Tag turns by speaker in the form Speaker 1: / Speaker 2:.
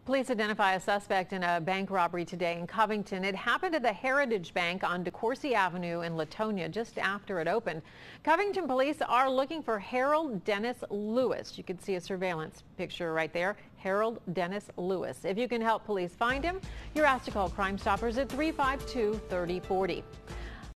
Speaker 1: Police identify a suspect in a bank robbery today in Covington. It happened at the Heritage Bank on Decoursey Avenue in Latonia just after it opened. Covington police are looking for Harold Dennis Lewis. You can see a surveillance picture right there. Harold Dennis Lewis. If you can help police find him, you're asked to call Crime Stoppers at 352-3040.